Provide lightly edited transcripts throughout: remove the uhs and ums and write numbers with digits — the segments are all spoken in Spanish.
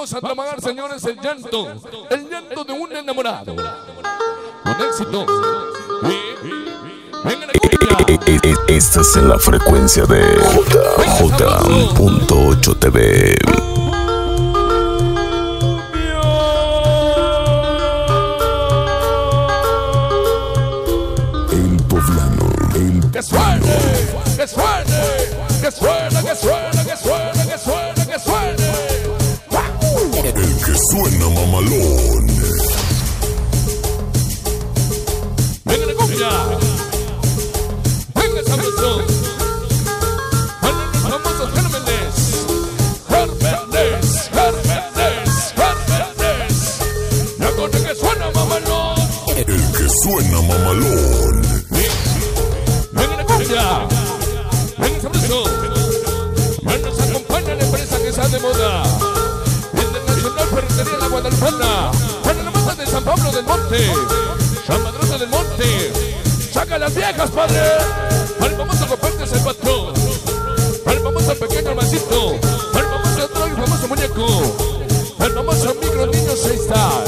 Vamos a tomar, señores, el llanto de un enamorado. Con éxito. Venga la cumbia. Estás en la frecuencia de JJ.8 TV. El poblano, Que suene, que suene, que suene, que suene, que suene, que suene, que suene. el que suena mamalón. Venga la cumbia. Venga sabroso. Venga los famosos Gérmenes. Gérmenes, Gérmenes, Gérmenes. La cosa que suena mamalón. El que suena mamalón. Venga la cumbia. Venga sabroso. Nos acompaña la empresa que está de moda. Internacional Ferretería La Guadalupana. Para la masa de San Pablo del Monte. San Madrosa del Monte. Saca las viejas, padre. Para el famoso Copete es el patrón. Para el famoso pequeño almacito. Para el famoso otro y el famoso muñeco. Para el famoso micro niño 6-star.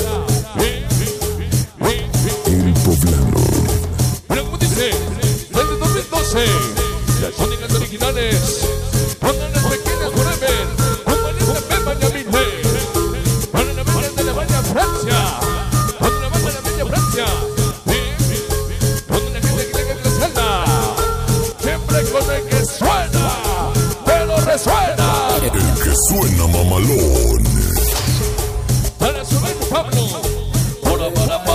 El poblano. Pero como dice, desde 2012, las únicas originales. Pongan las pequeñas forever. Con Vanessa Pema y Amine. Para la banda de la Bella Francia. Para la banda de la Bella Francia. Donde la gente quiere que resuena. Siempre con el que suena. Pero resuena. El que suena mamalón. Para subir Pablo. Para.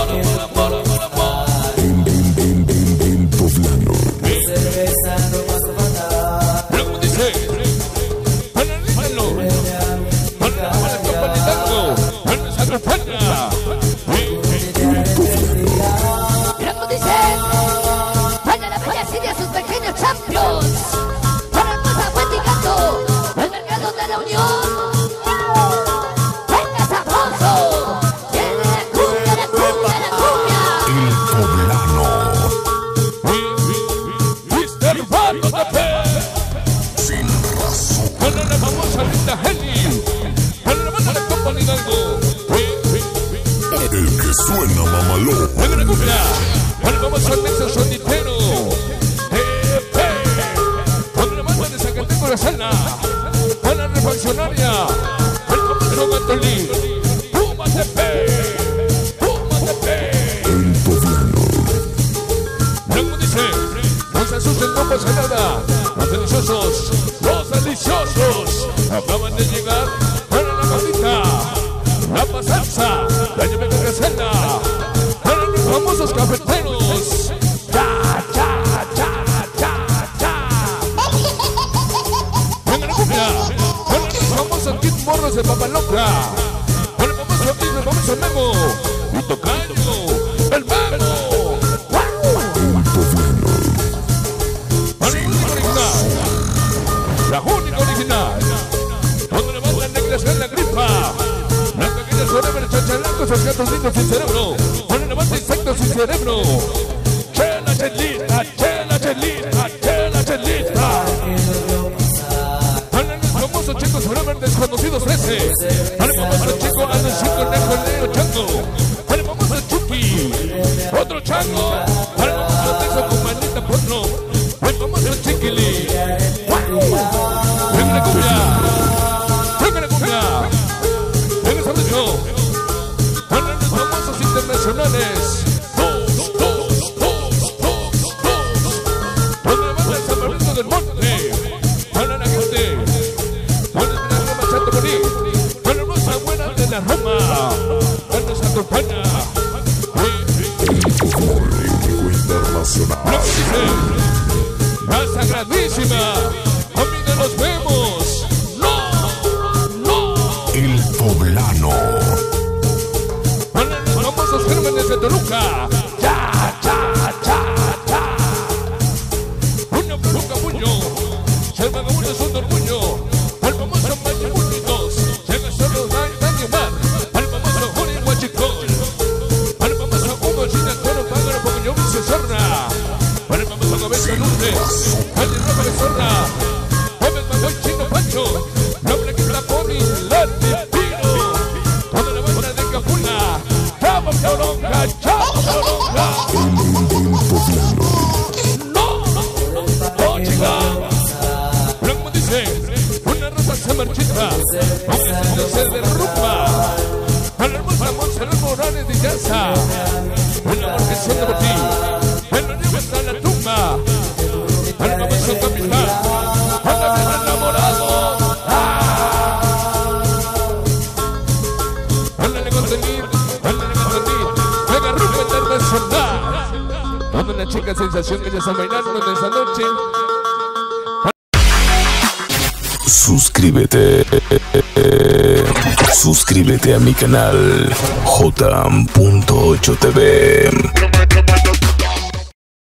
El poblano. Pero como dice, para el Lalo. Para la compañía Tango. Para esa compañía. Pero como dicen, para la Bella Siria sus pequeños champions. Para el más Wendy Gato, el mercado de la Unión. Venga sabroso, tiene la cumbia, la cumbia, la cumbia. El poblano. Mr. Vato Tapé. Sin razón. Para la famosa Linda Heli. Para la banda de Compañía Hidalgo. El que suena mamalón. Venga la cumbia. Para el famoso Nexo Sonitero. Para la banda de Zacateco La Sala. Para la refaccionaria. El famoso Gatolín. Puma Tepe. Puma Tepe. El poblano. Como dice, no se asusten, no pasa nada. Los deliciosos, acaban de llegar para la gordita, la pasanza, la llave de recena, para los famosos cafeteros. Ya. Venga la cumbia, para los famosos Kid Morros de Papaloca, para el famoso Kid, el famoso Memo, y Tocayo, el Memo. La única original. Cuando le mandan negras en la gripa. Las pequeñas forever, chachalancos, los gatos lindos sin cerebro. Cuando le mandan insectos sin cerebro. Chela chelita, chela chelita, chela chelita. Para los famosos chicos forever desconocidos 13. Para el famoso chico Andresito Conejo Leo Chango. Para el famoso Chucky. Otro chango. Para el famoso Texo con manita potro. El famoso Chiquili. Venga la cumbia. Venga la cumbia. Venga el sabroso. Para los famosos internacionales. Dos. Donde la banda de San Bernardo del Monte. Para la gente. Donde la Roma Chato Morí. Para la hermosa buena de la Roma. Para nos acompaña. Internacional. La sagradísima. A mí de los vemos. No. El poblano. Para los famosos Gérmenes de Toluca. Ya. Puño, puño. Ser vagabundo es un orgullo. Al famoso Machimunitos. Llega solo Dani Omar. Al famoso Juli Huachicol. Al famoso Hugo China Toro Págaro Pocoyo Vicio Sorna. Para el famoso Cabeza Luce. Al Rafa de Sorna. Gómez Magoy Chino Pancho. Nombre que está por mi Lati Pino. No, chica. Pero como dice, una rosa se marchita, un vestido se derrumba. A la hermosa Montserrat Morales de Yaza, el amor que siento por ti, me lo llevo hasta la tumba. Al famoso capitán, al gran enamorado. Ándale contenido, me agarró un internacional. Donde la chica sensación que ya está bailando en esta noche. Suscríbete a mi canal J.8 TV.